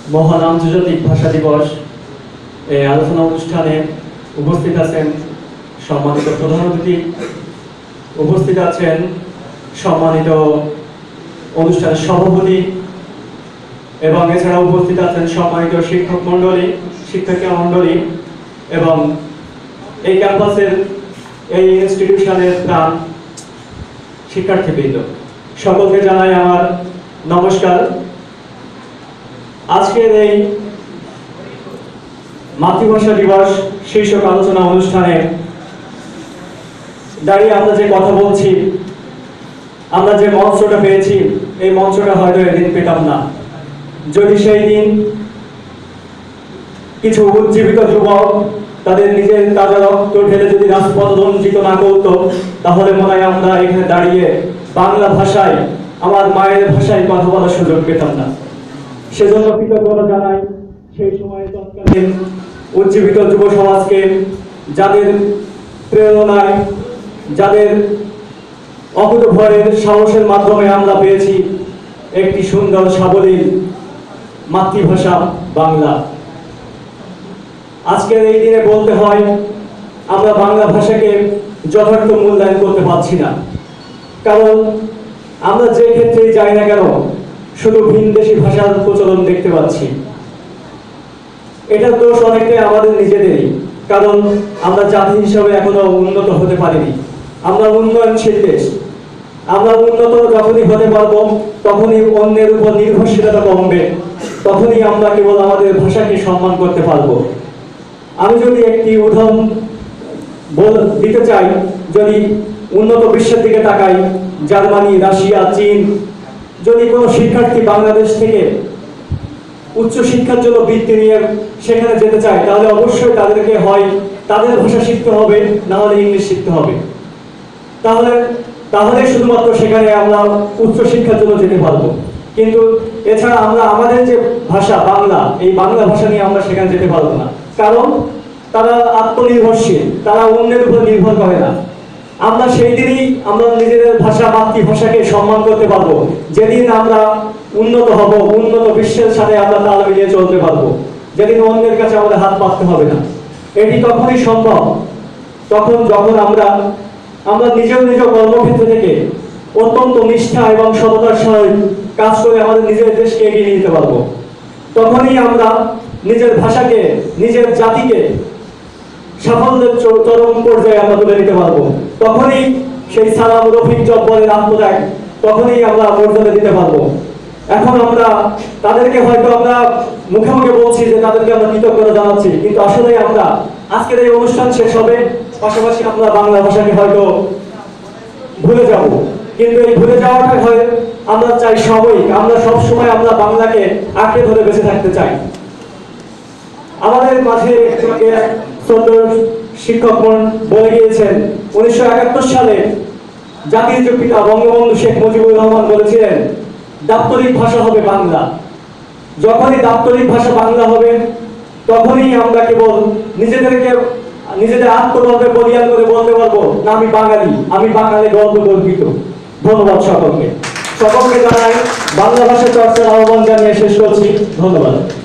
মহান আন্তর্জাতিক ভাষা দিবস এই আলোচনা অনুষ্ঠানে উপস্থিত আছেন সম্মানিত প্রধান অতিথি, উপস্থিত আছেন সম্মানিত অনুষ্ঠানের সভাপতি এবং এছাড়া উপস্থিত আছেন সম্মানিত শিক্ষক মণ্ডলী, শিক্ষার্থী মণ্ডলী এবং এই ক্যাম্পাসের এই ইনস্টিটিউশনের প্রাণ শিক্ষার্থীবৃন্দ, সকলকে জানাই আমার নমস্কার। আজকের এই মাতৃভাষা দিবস শীর্ষক আলোচনা অনুষ্ঠানে দাঁড়িয়ে আমরা যে কথা বলছি, আমরা যে মঞ্চটা পেয়েছি, এই মঞ্চটা হয়তো এদিন পেতাম না যদি সেই দিন কিছু উজ্জীবিত যুবক তাদের নিজের তাজা রক্ত ঢেলে যদি রাজপথ রঞ্জিত না করত, তাহলে মনে হয় আমরা এখানে দাঁড়িয়ে বাংলা ভাষায়, আমার মায়ের ভাষায় কথা বলার সুযোগ পেতাম না। সেজন্য কৃতজ্ঞতা জানাই সেই সময়ে তৎকালীন উজ্জীবিত যুব সমাজকে, যাদের প্রেরণায়, যাদের অকুতভয়ের সাহসের মাধ্যমে আমরা পেয়েছি একটি সুন্দর সাবলীল মাতৃভাষা বাংলা। আজকের এই দিনে বলতে হয় আমরা বাংলা ভাষাকে যথার্থ মূল্যায়ন করতে পারছি না, কারণ আমরা যে ক্ষেত্রেই যাই না কেন শুধু ভিনদেশি ভাষার প্রচলন দেখতে পাচ্ছি। এটার দোষ অনেকটাই আমাদের নিজেদেরই, কারণ আমরা জাতি হিসাবে এখনো উন্নত হতে পারিনি। আমরা উন্নয়নশীল দেশ, আমরা উন্নত যখনই হতে পারবো তখনই অন্যের উপর নির্ভরশীলতা কমবে, তখনই আমরা কেবল আমাদের ভাষাকে সম্মান করতে পারবো। আমি যদি একটি উদাহরণ দিতে চাই, যদি উন্নত বিশ্বের দিকে তাকাই, জার্মানি, রাশিয়া, চীন, যদি কোনো শিক্ষার্থী বাংলাদেশ থেকে উচ্চ শিক্ষার জন্য বৃত্তি নিয়ে সেখানে যেতে চায়, তাহলে অবশ্যই তাদেরকে হয় তাদের ভাষা শিখতে হবে, না হলে ইংলিশ শিখতে হবে। তাহলে শুধুমাত্র সেখানে আমরা উচ্চ শিক্ষার জন্য যেতে পারবো। কিন্তু এছাড়া আমরা আমাদের যে ভাষা বাংলা, এই বাংলা ভাষা নিয়ে আমরা সেখানে যেতে পারবো না, কারণ তারা আত্মনির্ভরশীল, তারা অন্যের উপর নির্ভর করে না। আমরা সেই দিনই আমরা নিজেদের ভাষা, মাতৃভাষাকে সম্মান করতে পারবো যেদিন আমরা উন্নত হব, উন্নত বিশ্বের সাথে আমরা তাল মিলিয়ে চলতে পারবো, যেদিন অন্যের কাছে আমাদের হাত পাততে হবে না। এটি তখনই সম্ভব যখন আমরা নিজ কর্মক্ষেত্র থেকে অত্যন্ত নিষ্ঠা এবং সততার সহিত কাজ করে আমাদের নিজের দেশকে এগিয়ে নিতে পারবো। তখনই আমরা নিজের ভাষাকে, নিজের জাতিকে সাফল্যের চরম পর্যায়ে আমরা তুলে নিতে পারবো। তখনই সেই সালাম, রফিক, জব্বরের আত্মত্যাগ, তখনই আমরা মর্যাদা দিতে পারবো। এখন আমরা তাদেরকে হয়তো আমরা মুখে মুখে বলছি যে তাদেরকে আমরা কৃতজ্ঞতা জানাচ্ছি, কিন্তু আসলে আমরা আজকের এই অনুষ্ঠান শেষ হবে, পাশাপাশি আমরা বাংলা ভাষাকে হয়তো ভুলে যাব। কিন্তু এই ভুলে যাওয়াটা হয় আমরা চাই সাময়িক, আমরা সবসময় আমরা বাংলাকে আঁকড়ে ধরে বেঁচে থাকতে চাই। আমাদের মাঝে শিক্ষকগণ বলে গিয়েছেন, 1971 সালে জাতির পিতা বঙ্গবন্ধু শেখ মুজিবুর রহমান বলেছিলেন দাপ্তরিক ভাষা হবে বাংলা। যখনই দাপ্তরিক ভাষা বাংলা হবে, তখনই আমরা কেবল নিজেদের আত্মগর্বে বলিয়ান করে বলতে পারবো না আমি বাঙালি, আমি বাঙালি গর্বিত। ধন্যবাদ সকলকে জানাই। বাংলা ভাষা চর্চার আহ্বান জানিয়ে শেষ করছি। ধন্যবাদ।